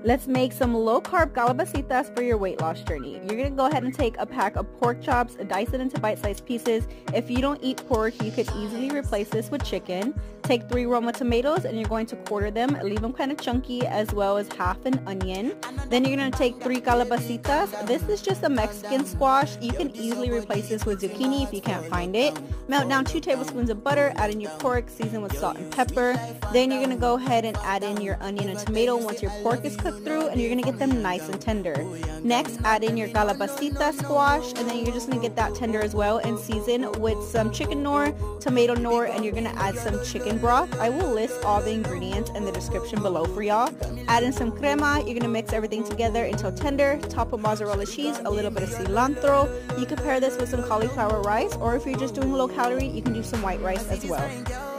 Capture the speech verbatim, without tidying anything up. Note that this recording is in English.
Let's make some low-carb calabacitas for your weight loss journey. You're going to go ahead and take a pack of pork chops, dice it into bite-sized pieces. If you don't eat pork, you could easily replace this with chicken. Take three Roma tomatoes and you're going to quarter them, leave them kind of chunky, as well as half an onion. Then you're going to take three calabacitas. This is just a Mexican squash. You can easily replace this with zucchini if you can't find it. Melt down two tablespoons of butter, add in your pork, season with salt and pepper. Then you're going to go ahead and add in your onion and tomato once your pork is cooked through, and you're going to get them nice and tender. Next, add in your calabacita squash, and then you're just going to get that tender as well, and season with some chicken nor, tomato nor, and you're going to add some chicken broth. I will list all the ingredients in the description below for y'all. Add in some crema. You're going to mix everything together until tender. Top with mozzarella cheese, a little bit of cilantro. You can pair this with some cauliflower rice, or if you're just doing low calorie, you can do some white rice as well.